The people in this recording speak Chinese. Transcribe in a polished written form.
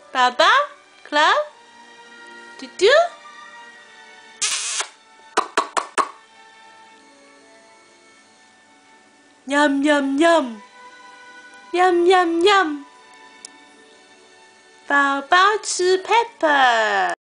宝宝 ，Cloud， 嘟嘟。Nhâm nhâm nhâm, nhâm nhâm nhâm，宝宝吃 pepper。